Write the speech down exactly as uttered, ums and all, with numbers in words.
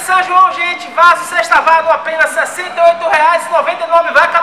São João, gente, vaso sexta vado, apenas sessenta e oito reais e noventa e nove centavos. Vai